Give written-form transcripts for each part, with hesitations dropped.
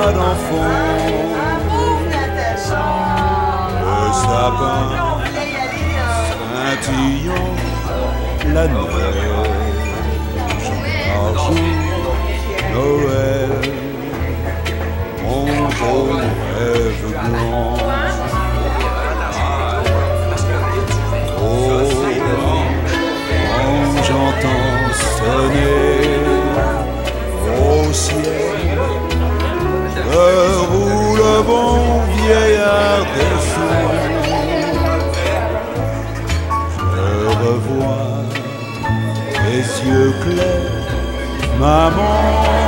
pas d'enfant. Le sapin scintillant la neige, par jour, Noël, mon beau rêve blanc. Oh, quand j'entends sonner au ciel, l'heure où le bon vieillard descend, je revois tes yeux clairs, maman,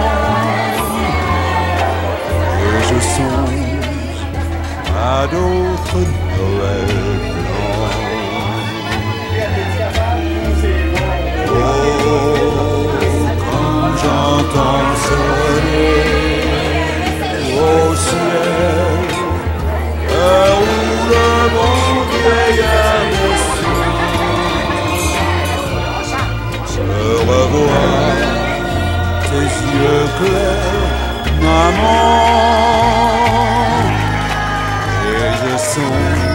et je songe à d'autres Noëls blancs. Oh, quand j'entends sonner au ciel, l'heure où le bon vieillard descend, je revois tes yeux clairs, maman, et je songe